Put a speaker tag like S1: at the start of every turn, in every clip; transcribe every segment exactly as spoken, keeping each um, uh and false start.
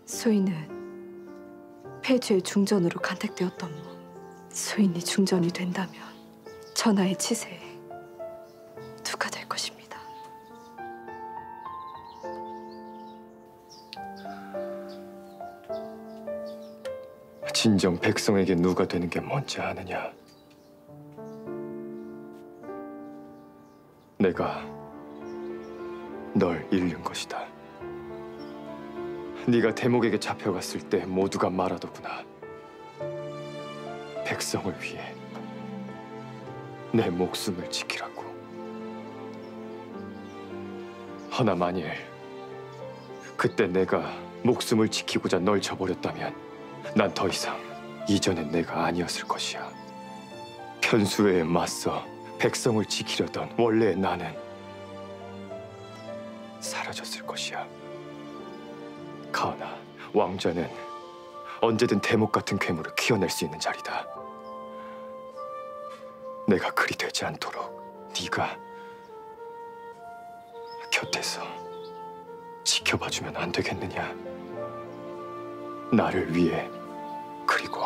S1: 소인은 폐주의 중전으로 간택되었던모. 소인이 중전이 된다면 전하의 치세에 누가 될 것입니다.
S2: 진정 백성에게 누가 되는 게 뭔지 아느냐? 내가 널 잃는 것이다. 네가 대목에게 잡혀갔을 때 모두가 말하더구나. 백성을 위해 내 목숨을 지키라고. 허나 만일 그때 내가 목숨을 지키고자 널 저버렸다면 난 더 이상 이전의 내가 아니었을 것이야. 편수에 맞서 백성을 지키려던 원래의 나는 사라졌을 것이야. 가오나 왕좌는 언제든 대목 같은 괴물을 키워낼 수 있는 자리다. 내가 그리 되지 않도록 네가 곁에서 지켜봐주면 안 되겠느냐? 나를 위해, 그리고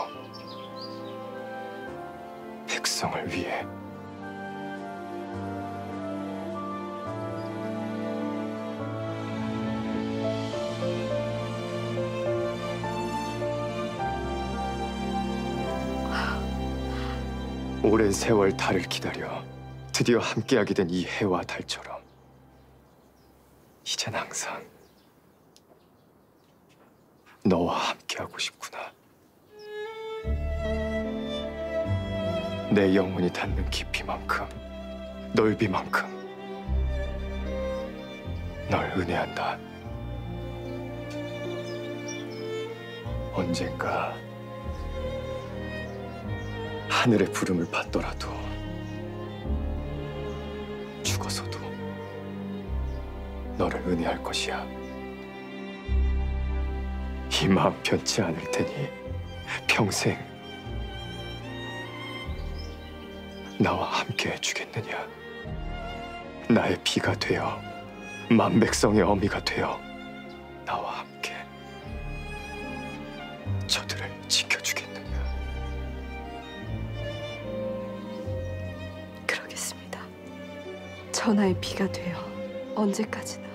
S2: 백성을 위해. 오랜 세월 달을 기다려 드디어 함께하게 된 이 해와 달처럼 이젠 항상 너와 함께하고 싶구나. 내 영혼이 닿는 깊이만큼, 넓이만큼 널 은혜한다. 언젠가 하늘의 부름을 받더라도, 죽어서도 너를 은혜할 것이야. 이 마음 변치 않을 테니 평생 나와 함께 해주겠느냐? 나의 피가 되어 만백성의 어미가 되어 나와 함께 저들을 지켜주겠느냐?
S1: 그러겠습니다. 전하의 피가 되어 언제까지나